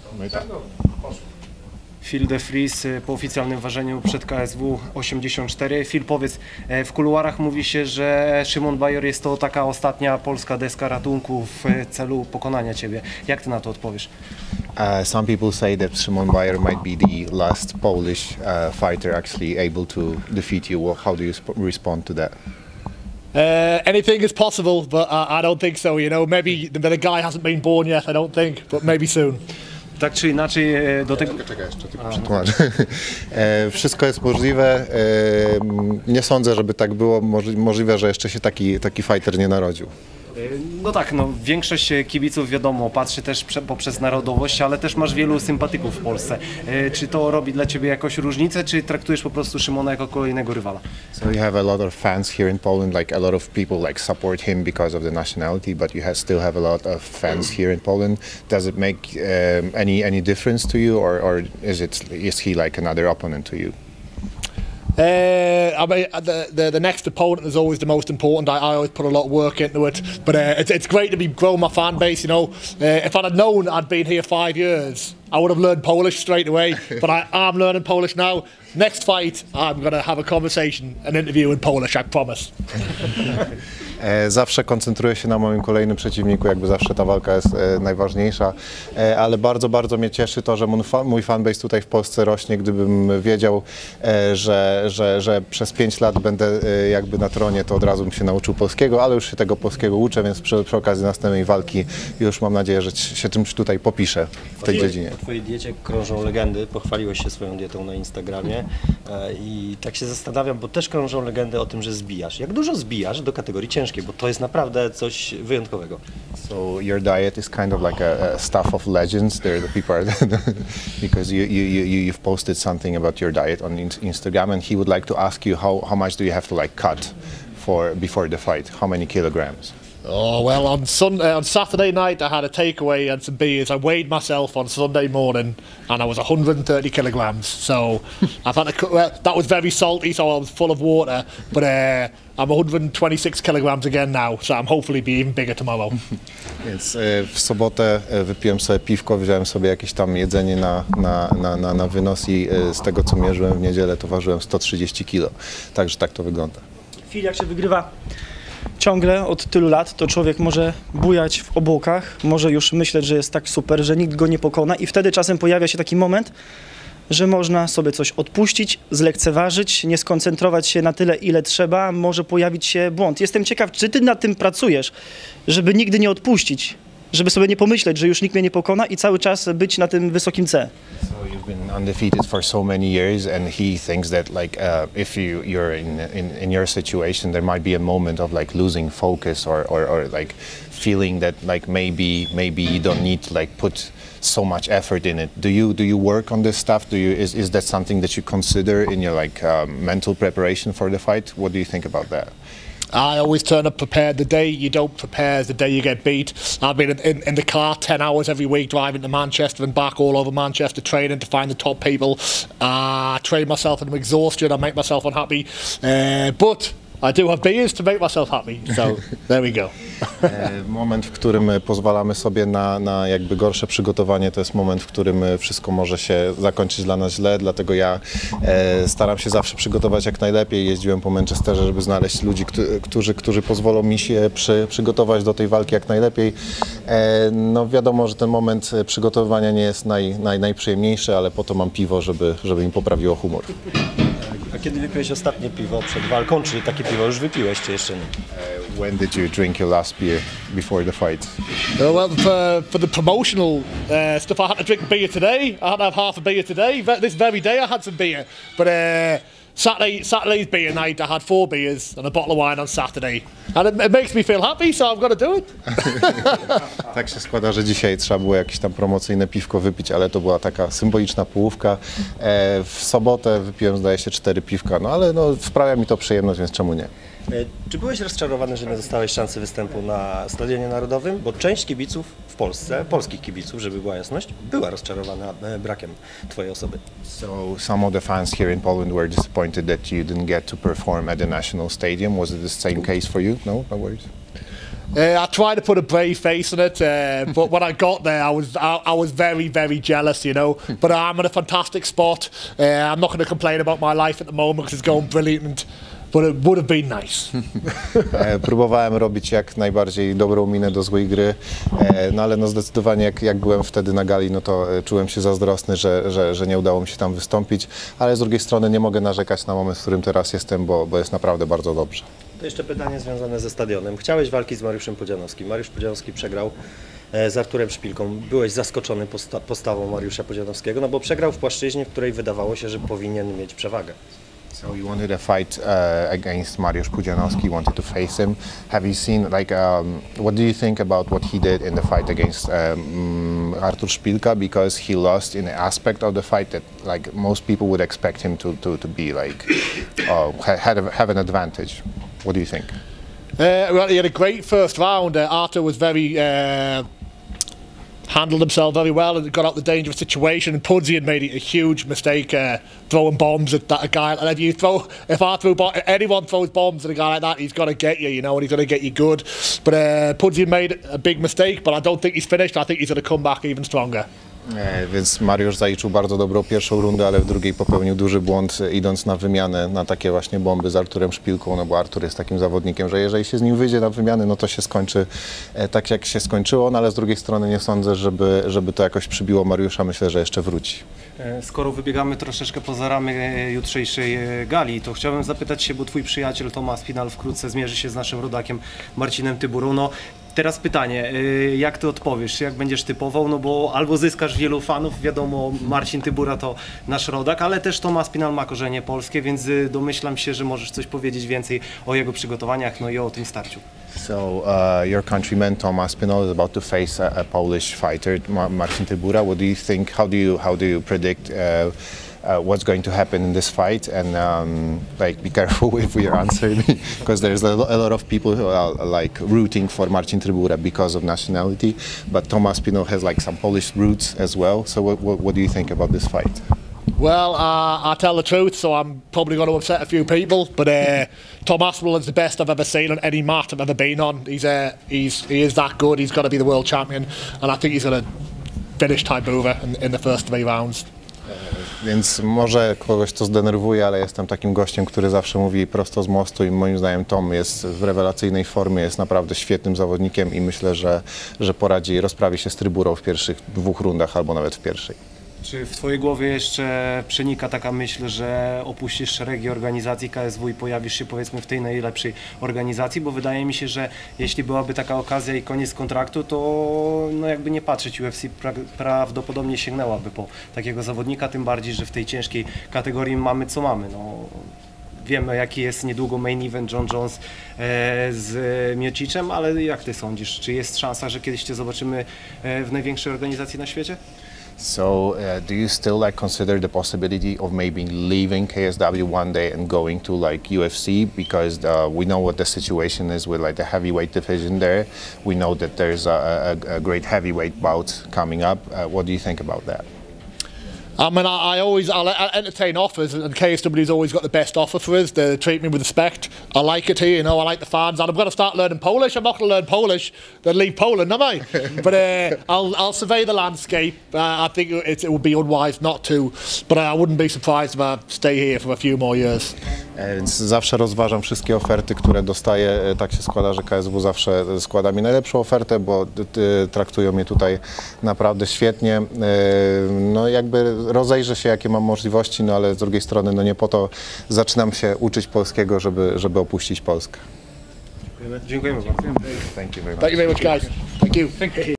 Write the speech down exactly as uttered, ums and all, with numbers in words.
No i tak. Phil de Vries po oficjalnym ważeniu przed K S W osiemdziesiąt cztery. Phil, powiedz, w kuluarach mówi się, że Szymon Bajor jest to taka ostatnia polska deska ratunku w celu pokonania ciebie. Jak ty na to odpowiesz? Uh, some people say that Szymon Bajor might be the last Polish uh, fighter actually able to defeat you. Well, how do you respond to that? Uh, anything is possible, but I, I don't think so. You know, maybe the, the guy hasn't been born yet. I don't think, but maybe soon. Tak czy inaczej do tego... Czekaj, jeszcze tylko przetłumaczę. E, wszystko jest możliwe. E, nie sądzę, żeby tak było. Możliwe, że jeszcze się taki, taki fighter nie narodził. No tak, no większość kibiców wiadomo patrzy też prze, poprzez narodowość, ale też masz wielu sympatyków w Polsce. E, czy to robi dla ciebie jakąś różnicę, czy traktujesz po prostu Szymona jako kolejnego rywala? So you have a lot of fans here in Poland, like a lot of people like support him because of the nationality, but you have, still have a lot of fans here in Poland. Does it make um, any any difference to you, or, or is it is he like another opponent to you? Uh, I mean, the, the the next opponent is always the most important. I, I always put a lot of work into it, but uh, it's it's great to be growing my fan base. You know, uh, if I'd have known I'd been here five years, I would have learned Polish straight away. But I am learning Polish now. Next fight, I'm gonna have a conversation, an interview in Polish. I promise. Zawsze koncentruję się na moim kolejnym przeciwniku, jakby zawsze ta walka jest najważniejsza, ale bardzo, bardzo mnie cieszy to, że mój fanbase tutaj w Polsce rośnie. Gdybym wiedział, że, że, że przez pięć lat będę jakby na tronie, to od razu bym się nauczył polskiego, ale już się tego polskiego uczę, więc przy, przy okazji następnej walki już mam nadzieję, że się czymś tutaj popiszę w tej dziedzinie. Po twojej diecie krążą legendy, pochwaliłeś się swoją dietą na Instagramie i tak się zastanawiam, bo też krążą legendy o tym, że zbijasz. Jak dużo zbijasz do kategorii ciężkiej? Bo to jest naprawdę coś wyjątkowego. So your diet is kind of like a, a stuff of legends. There the people are because you, you you you've posted something about your diet on Instagram, and he would like to ask you how how much do you have to like cut for before the fight? How many kilograms? Oh well, on Sunday, on Saturday night, I had a takeaway and some beers. I weighed myself on Sunday morning, and I was one hundred thirty kilograms. So I've had to. Well, that was very salty, so I was full of water. But uh, I'm one hundred twenty-six kilograms again now, so I'm hopefully be even bigger tomorrow. Więc w sobotę wypiłem sobie piwko, wziąłem sobie jakieś tam jedzenie na, na, na, na, na wynos i z tego, co mierzyłem w niedzielę, to ważyłem sto trzydzieści kilo. Także tak to wygląda. Phil, jak się wygrywa ciągle od tylu lat, to człowiek może bujać w obłokach, może już myśleć, że jest tak super, że nikt go nie pokona i wtedy czasem pojawia się taki moment, że można sobie coś odpuścić, zlekceważyć, nie skoncentrować się na tyle, ile trzeba, może pojawić się błąd. Jestem ciekaw, czy ty nad tym pracujesz, żeby nigdy nie odpuścić, żeby sobie nie pomyśleć, że już nikt mnie nie pokona i cały czas być na tym wysokim C. So you've been undefeated for so many years, and he thinks that like uh, if you you're in, in in your situation, there might be a moment of like losing focus or or, or like feeling that like maybe maybe you don't need to like put so much effort in it. Do you do you work on this stuff? Do you is is that something that you consider in your like um, mental preparation for the fight? What do you think about that? I always turn up prepared. The day you don't prepare is the day you get beat. I've been in, in, in the car ten hours every week driving to Manchester and back all over Manchester training to find the top people. I uh, train myself into exhaustion. I make myself unhappy. Uh, but I do have beers to make myself happy, so there we go. Moment, w którym pozwalamy sobie na, na jakby gorsze przygotowanie, to jest moment, w którym wszystko może się zakończyć dla nas źle, dlatego ja e, staram się zawsze przygotować jak najlepiej. Jeździłem po Manchesterze, żeby znaleźć ludzi, którzy, którzy pozwolą mi się przy, przygotować do tej walki jak najlepiej. E, no wiadomo, że ten moment przygotowywania nie jest naj, naj, najprzyjemniejszy, ale po to mam piwo, żeby, żeby mi poprawiło humor. A kiedy wypiłeś ostatnie piwo przed walką, czy takie piwo już wypiłeś, czy jeszcze nie? Uh, when did you drink your last beer before the fight? Uh, well, for, for the promotional uh, stuff, I had to drink beer today. I had to have half a beer today. This very day I had some beer. But uh, Saturday, Saturday's beer night, I had four beers and a bottle of wine on Saturday. And it, it makes me feel happy, so I've got to do it. Tak się składa, że dzisiaj trzeba było jakieś tam promocyjne piwko wypić, ale to była taka symboliczna połówka. E, w sobotę wypiłem, zdaje się, cztery piwka, no ale no, sprawia mi to przyjemność, więc czemu nie? Czy byłeś rozczarowany, że nie dostałeś szansy występu na Stadionie Narodowym? Bo część kibiców w Polsce, polskich kibiców, żeby była jasność, była rozczarowana brakiem twojej osoby. So some of the fans here in Poland were disappointed that you didn't get to perform at the national stadium. Was it the same case for you? No, no worries. Uh, I tried to put a brave face on it, uh, but when I got there, I was I, I was very very jealous, you know. But I'm in a fantastic spot. Uh, I'm not going to complain about my life at the moment because it's going brilliant. But it would have been nice. E, Próbowałem robić jak najbardziej dobrą minę do złej gry, e, no ale no zdecydowanie jak, jak byłem wtedy na gali, no to e, czułem się zazdrosny, że, że, że nie udało mi się tam wystąpić, ale z drugiej strony nie mogę narzekać na moment, w którym teraz jestem, bo, bo jest naprawdę bardzo dobrze. To jeszcze pytanie związane ze stadionem. Chciałeś walki z Mariuszem Pudzianowskim. Mariusz Pudzianowski przegrał e, z Arturem Szpilką. Byłeś zaskoczony posta postawą Mariusza Pudzianowskiego, no bo przegrał w płaszczyźnie, w której wydawało się, że powinien mieć przewagę. So you wanted a fight uh, against Mariusz Pudzianowski, wanted to face him. Have you seen, like, um, what do you think about what he did in the fight against um, Artur Szpilka? Because he lost in the aspect of the fight that, like, most people would expect him to, to, to be, like, uh, had a, have an advantage. What do you think? Uh, well, he had a great first round. Uh, Arthur was very uh, handled himself very well and got out the dangerous situation. And Pudsey had made a huge mistake uh, throwing bombs at that a guy. And if you throw, if I throw, bo anyone throws bombs at a guy like that, he's got to get you, you know, and he's going to get you good. But uh, Pudsey made a big mistake, but I don't think he's finished. I think he's going to come back even stronger. E, Więc Mariusz zaliczył bardzo dobrą pierwszą rundę, ale w drugiej popełnił duży błąd, e, idąc na wymianę, na takie właśnie bomby z Arturem Szpilką, no bo Artur jest takim zawodnikiem, że jeżeli się z nim wyjdzie na wymiany, no to się skończy e, tak, jak się skończyło, no ale z drugiej strony nie sądzę, żeby, żeby to jakoś przybiło Mariusza, myślę, że jeszcze wróci. E, Skoro wybiegamy troszeczkę poza ramy e, jutrzejszej e, gali, to chciałbym zapytać się, bo twój przyjaciel Tomasz Spinal wkrótce zmierzy się z naszym rodakiem Marcinem Tyburą. No, teraz pytanie, e, jak ty odpowiesz, jak będziesz typował, no bo albo zyskasz wielu fanów, wiadomo, Marcin Tybura to nasz rodak, ale też Tomasz Spinal ma korzenie polskie, więc e, domyślam się, że możesz coś powiedzieć więcej o jego przygotowaniach, no i o tym starciu. So uh, your countryman Tomasz Spinal is about to face a, a Polish fighter, Ma Marcin Tybura. What do you think? How do you how do you predict uh, uh, what's going to happen in this fight? And um, like, be careful with your answer because there's a, lo a lot of people who are like rooting for Marcin Tybura because of nationality, but Tomasz Spinal has like some Polish roots as well. So what what, what do you think about this fight? Well, uh, I tell the truth, so I'm probably going to upset a few people. But uh, Tom Aspinall is the best I've ever seen on any mat I've ever been on. He's uh, he's he is that good. He's got to be the world champion, and I think he's going to finish Tybura in, in the first three rounds. Więc może kogoś to zdenerwuje, ale jestem takim gościem, który zawsze mówi prosto z mostu i moim zdaniem Tom jest w rewelacyjnej formie, jest naprawdę świetnym zawodnikiem i myślę, że, że poradzi, rozprawi się z Tyburą w pierwszych dwóch rundach albo nawet w pierwszej. Czy w twojej głowie jeszcze przenika taka myśl, że opuścisz szeregi organizacji K S W i pojawisz się, powiedzmy, w tej najlepszej organizacji? Bo wydaje mi się, że jeśli byłaby taka okazja i koniec kontraktu, to no jakby nie patrzeć, U F C pra prawdopodobnie sięgnęłaby po takiego zawodnika, tym bardziej, że w tej ciężkiej kategorii mamy co mamy. No, wiemy, jaki jest niedługo main event John Jones e, z Miociczem, ale jak ty sądzisz, czy jest szansa, że kiedyś cię zobaczymy e, w największej organizacji na świecie? So, uh, do you still like consider the possibility of maybe leaving K S W one day and going to like U F C? Because uh, we know what the situation is with like the heavyweight division there. We know that there's a, a, a great heavyweight bout coming up. Uh, what do you think about that? I mean, I, I always I'll, I'll entertain offers, and K S W's always got the best offer for us. They treat me with respect. I like it here, you know. I like the fans, and I'm going to start learning Polish. I'm not going to learn Polish, then leave Poland, am I? But uh, I'll I'll survey the landscape. Uh, I think it, it would be unwise not to, but I wouldn't be surprised if I stay here for a few more years. Więc zawsze rozważam wszystkie oferty, które dostaję. Tak się składa, że K S W zawsze składa mi najlepszą ofertę, bo traktują mnie tutaj naprawdę świetnie. No jakby rozejrzę się, jakie mam możliwości, no ale z drugiej strony no nie po to zaczynam się uczyć polskiego, żeby, żeby opuścić Polskę. Dziękujemy bardzo. Thank you very much. Thank you very much, guys. Thank you. Thank you.